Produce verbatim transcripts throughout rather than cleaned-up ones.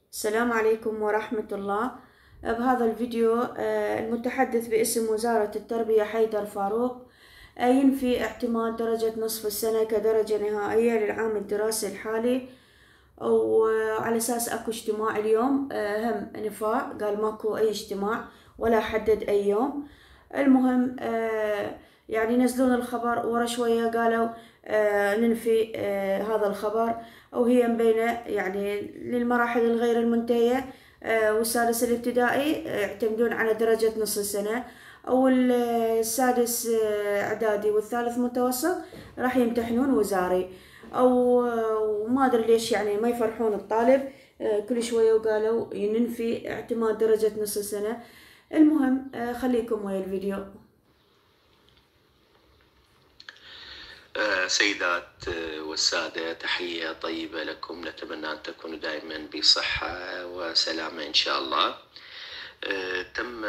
السلام عليكم ورحمة الله. بهذا الفيديو المتحدث باسم وزارة التربية حيدر فاروق ينفي اعتماد درجة نصف السنة كدرجة نهائية للعام الدراسي الحالي، وعلى أساس أكو اجتماع اليوم هم نفاء قال ماكو أي اجتماع ولا حدد أي يوم. المهم يعني ينزلون الخبر ورا شوية قالوا ننفي هذا الخبر، وهي مبينة يعني للمراحل الغير المنتهية والسادس الابتدائي يعتمدون على درجة نص السنة، أو السادس إعدادي والثالث متوسط راح يمتحنون وزاري، أو ما أدري ليش يعني ما يفرحون الطالب كل شوية وقالوا ننفي اعتماد درجة نص السنة. المهم خليكم ويا الفيديو. سيدات والسادة، تحية طيبة لكم، نتمنى أن تكونوا دائما بصحة وسلامة إن شاء الله. تم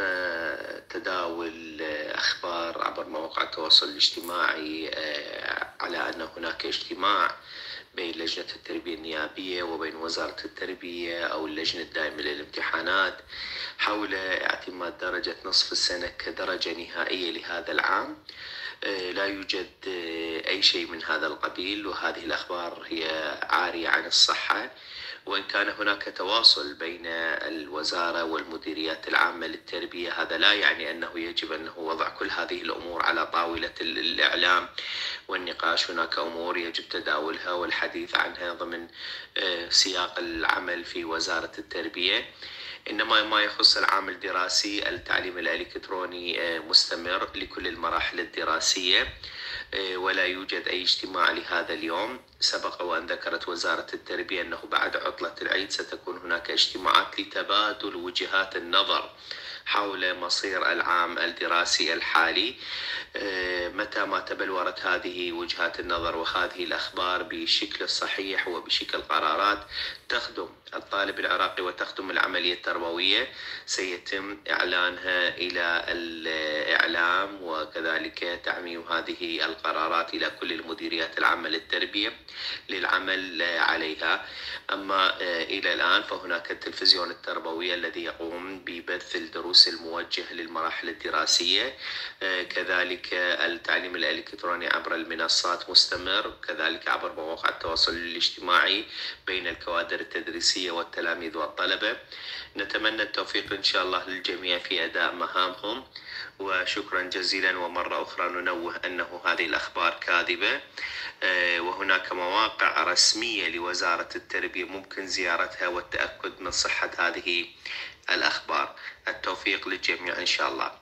تداول أخبار عبر مواقع التواصل الاجتماعي على أن هناك اجتماع بين لجنة التربية النيابية وبين وزارة التربية أو اللجنة الدائمة للامتحانات حول اعتماد درجة نصف السنة كدرجة نهائية لهذا العام. لا يوجد أي شيء من هذا القبيل، وهذه الأخبار هي عارية عن الصحة. وإن كان هناك تواصل بين الوزارة والمديريات العامة للتربية، هذا لا يعني أنه يجب أنه وضع كل هذه الأمور على طاولة الإعلام والنقاش. هناك أمور يجب تداولها والحديث عنها ضمن سياق العمل في وزارة التربية. إنما ما يخص العام الدراسي، التعليم الإلكتروني مستمر لكل المراحل الدراسية، ولا يوجد أي اجتماع لهذا اليوم. سبق وأن ذكرت وزارة التربية أنه بعد عطلة العيد ستكون هناك اجتماعات لتبادل وجهات النظر حول مصير العام الدراسي الحالي. متى ما تبلورت هذه وجهات النظر وهذه الأخبار بشكل صحيح وبشكل قرارات تخدم الطالب العراقي وتخدم العملية التربوية، سيتم إعلانها إلى الإعلام وكذلك تعميم هذه القرارات إلى كل المديريات العامة للتربية للعمل عليها. أما إلى الآن فهناك التلفزيون التربوي الذي يقوم ببث الدروس الموجهة للمراحل الدراسية، كذلك التعليم الإلكتروني عبر المنصات مستمر، كذلك عبر مواقع التواصل الاجتماعي بين الكوادر التدريسية والتلاميذ والطلبة. نتمنى التوفيق إن شاء الله للجميع في أداء مهامهم، وشكرا جزيلا. ومرة أخرى ننوه أنه هذه الأخبار كاذبة، وهناك مواقع رسمية لوزارة التربية ممكن زيارتها والتأكد من صحة هذه الأخبار. التوفيق للجميع إن شاء الله.